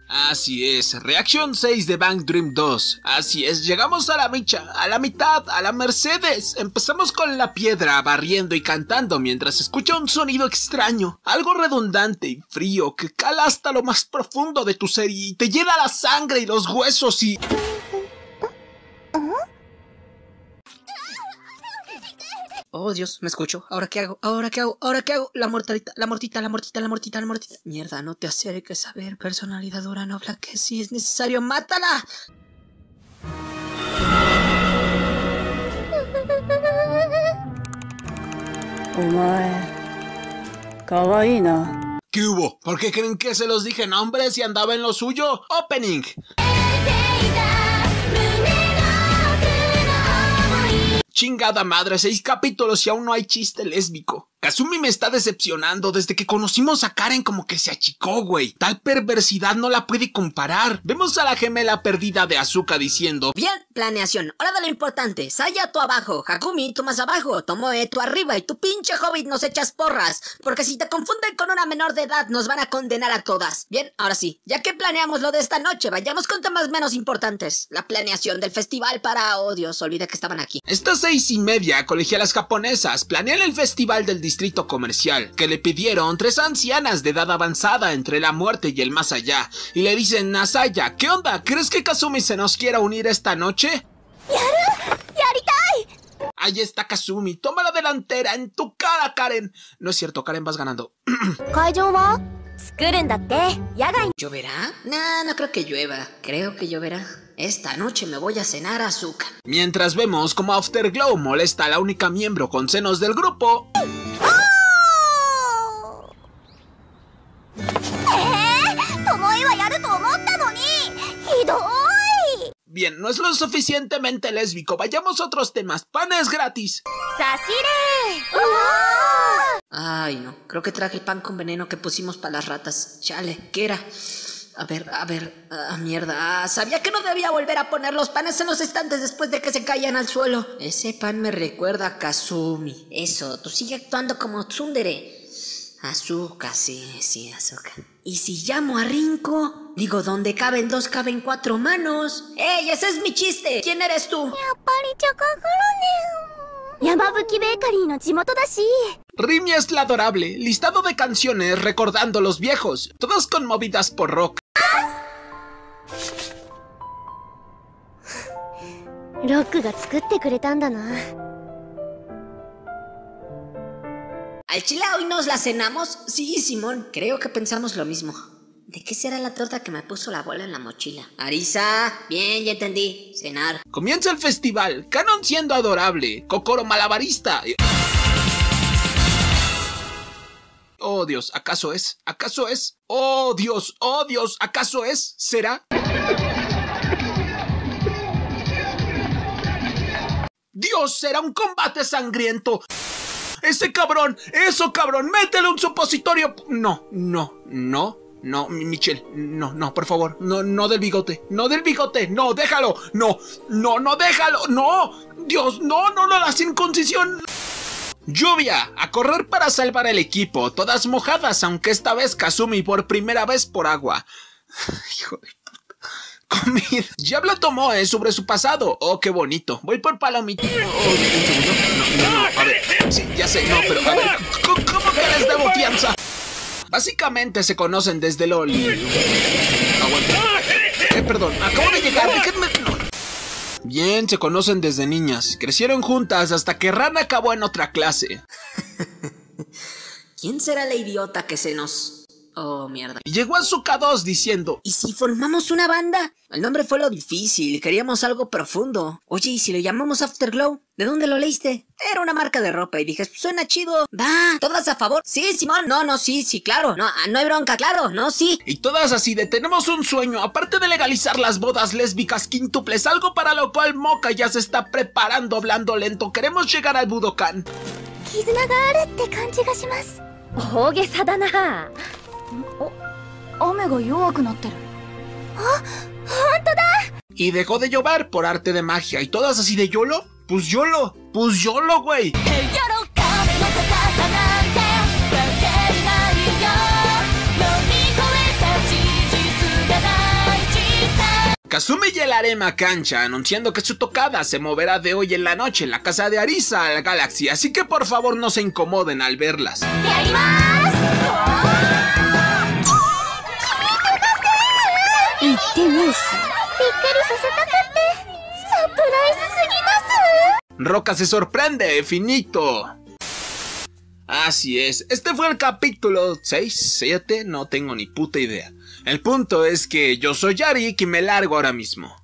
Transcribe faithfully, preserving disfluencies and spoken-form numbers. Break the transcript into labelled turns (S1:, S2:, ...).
S1: Así es, reacción seis de Bang Dream dos. Así es, llegamos a la micha, a la mitad, a la Mercedes. Empezamos con la piedra barriendo y cantando mientras se escucha un sonido extraño, algo redundante y frío que cala hasta lo más profundo de tu ser y te llena la sangre y los huesos y...
S2: Oh, Dios, me escucho. ¿Ahora qué hago? ¿Ahora qué hago? ¿Ahora qué hago? La mortita, la mortita, la mortita, la mortita, la mortita. Mierda, no te acerques a ver. Personalidad dura, no que si es necesario, ¡mátala!
S3: Omae, kawaii na.
S1: ¿Qué hubo? ¿Por qué creen que se los dije nombres y andaba en lo suyo? Opening. Chingada madre, seis capítulos y aún no hay chiste lésbico. Kazumi me está decepcionando. Desde que conocimos a Karen como que se achicó, güey. Tal perversidad no la puede comparar. Vemos a la gemela perdida de Asuka diciendo:
S2: bien, planeación, hora de lo importante. Saya, tú abajo, Hakumi, tú más abajo, Tomoe, tú arriba y tu pinche hobbit nos echas porras. Porque si te confunden con una menor de edad nos van a condenar a todas. Bien, ahora sí, ya que planeamos lo de esta noche, vayamos con temas menos importantes. La planeación del festival para... Oh Dios, olvidé que estaban aquí.
S1: Estas seis y media, colegialas japonesas planean el festival del distrito comercial, que le pidieron tres ancianas de edad avanzada entre la muerte y el más allá, y le dicen a Saya: ¿qué onda? ¿Crees que Kazumi se nos quiera unir esta noche? Ahí está Kazumi, toma la delantera en tu cara, Karen. No es cierto, Karen, vas ganando.
S2: ¿Lloverá? No, no creo que llueva. Creo que lloverá. Esta noche me voy a cenar a Asuka.
S1: Mientras vemos como Afterglow molesta a la única miembro con senos del grupo. Bien, no es lo suficientemente lésbico. Vayamos a otros temas. Pan es gratis.
S2: Ay, no. Creo que traje el pan con veneno que pusimos para las ratas. Chale, ¿qué era? A ver, a ver, ah, mierda, ah, sabía que no debía volver a poner los panes en los estantes después de que se caían al suelo. Ese pan me recuerda a Kazumi. Eso, tú sigue actuando como tsundere. Asuka, sí, sí, Asuka. ¿Y si llamo a Rinko? Digo, donde caben dos, caben cuatro manos. ¡Ey, ese es mi chiste! ¿Quién eres tú?
S1: Rimi es la adorable, listado de canciones recordando los viejos, todas conmovidas por rock.
S2: ¿Al chile hoy nos la cenamos? Sí, Simón, creo que pensamos lo mismo. ¿De qué será la torta que me puso la abuela en la mochila? Arisa, bien, ya entendí. Cenar.
S1: Comienza el festival, Canon siendo adorable, Kokoro malabarista. Oh Dios, ¿acaso es? ¿Acaso es? Oh Dios, oh Dios, ¿acaso es? ¿Será? Dios, será un combate sangriento. Ese cabrón, eso cabrón, métele un supositorio. No, no, no. No, Michelle, no, no, por favor, no, no del bigote, no del bigote, no, déjalo, no, no, no, déjalo, no, Dios, no, no, no, la circuncisión. Lluvia, a correr para salvar el equipo, todas mojadas, aunque esta vez Kazumi por primera vez por agua. Hijo de puta. Comida. Diablo Tomoe sobre su pasado, oh, qué bonito, voy por palomita. Oh, oh, un segundo, no, no, no, a ver, sí, ya sé, no, pero a ver, ¿cómo, cómo que les debo fianza? Básicamente se conocen desde LOL. Aguanta. Eh, perdón, acabo de llegar, déjenme... No. Bien, se conocen desde niñas. Crecieron juntas hasta que Ran acabó en otra clase.
S2: ¿Quién será la idiota que se nos...? Oh, mierda.
S1: Y llegó Asuka dos diciendo:
S2: ¿y si formamos una banda? El nombre fue lo difícil, queríamos algo profundo. Oye, ¿y si lo llamamos Afterglow? ¿De dónde lo leíste? Era una marca de ropa y dije, suena chido. Va, ¿todas a favor? Sí, Simón. No, no, sí, sí, claro. No, no hay bronca, claro, no, sí.
S1: Y todas así de tenemos un sueño, aparte de legalizar las bodas lésbicas quíntuples, algo para lo cual Moka ya se está preparando hablando lento. Queremos llegar al Budokan. Y dejó de llover por arte de magia. Y todas así de YOLO. Pues YOLO, pues YOLO, güey. Kazumi llegará a cancha anunciando que su tocada se moverá de hoy en la noche en la casa de Arisa a la Galaxy, así que por favor no se incomoden al verlas. Roca se sorprende, finito. Así es, este fue el capítulo seis, siete, no tengo ni puta idea. El punto es que yo soy Yarik y me largo ahora mismo.